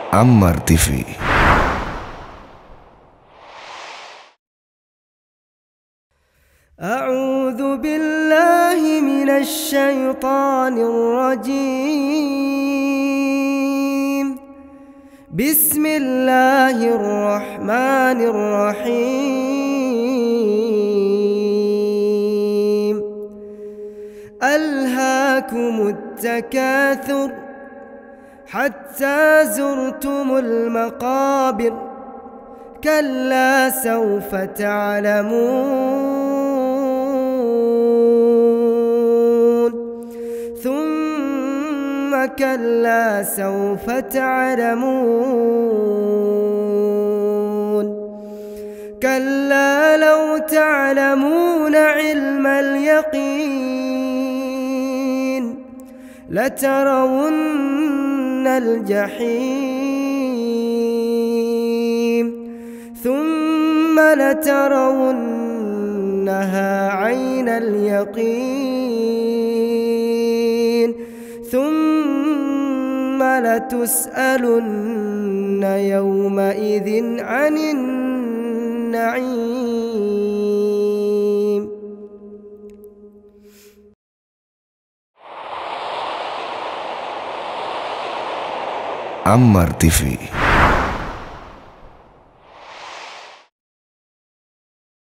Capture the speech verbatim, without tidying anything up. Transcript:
عمر تيفي. أعوذ بالله من الشيطان الرجيم. بسم الله الرحمن الرحيم. ألهاكم التكاثر حتى زرتم المقابر، كلا سوف تعلمون، ثم كلا سوف تعلمون، كلا لو تعلمون علم اليقين لترون الجحيم، ثم لترونها عين اليقين، ثم لتسألن يومئذ عن النعيم. عمر تيفي.